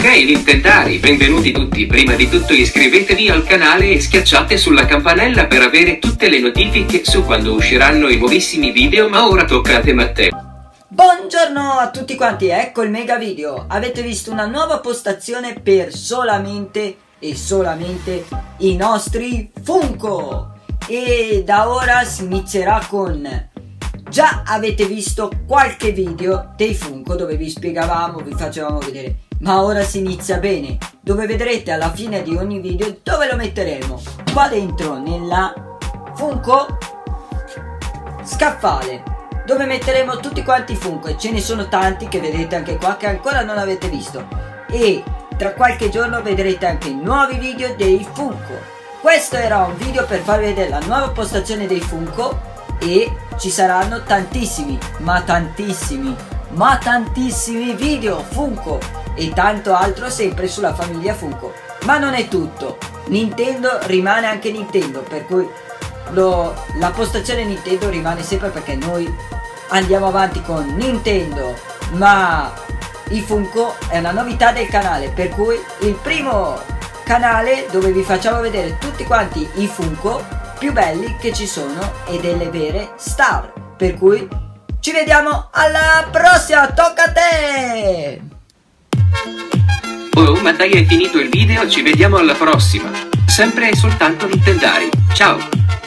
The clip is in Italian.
Nintendari, benvenuti tutti. Prima di tutto iscrivetevi al canale e schiacciate sulla campanella per avere tutte le notifiche su quando usciranno i nuovissimi video, ma ora tocca a te Matteo. Buongiorno a tutti quanti, ecco il mega video. Avete visto una nuova postazione per solamente i nostri Funko. E da ora si inizierà con... Già avete visto qualche video dei Funko dove vi spiegavamo, vi facevamo vedere, ma ora si inizia bene, dove vedrete alla fine di ogni video dove lo metteremo. Qua dentro nella Funko scaffale, dove metteremo tutti quanti i Funko, e ce ne sono tanti che vedrete anche qua che ancora non avete visto, e tra qualche giorno vedrete anche nuovi video dei Funko. Questo era un video per farvi vedere la nuova postazione dei Funko, e ci saranno tantissimi video Funko e tanto altro sempre sulla famiglia Funko. Ma non è tutto, Nintendo rimane anche Nintendo, per cui la postazione Nintendo rimane sempre, perché noi andiamo avanti con Nintendo, ma i Funko è una novità del canale, per cui il primo canale dove vi facciamo vedere tutti quanti i Funko più belli che ci sono e delle vere star. Per cui ci vediamo alla prossima, tocca a te! Oh, ma dai, è finito il video, ci vediamo alla prossima. Sempre e soltanto Nintendari. Ciao!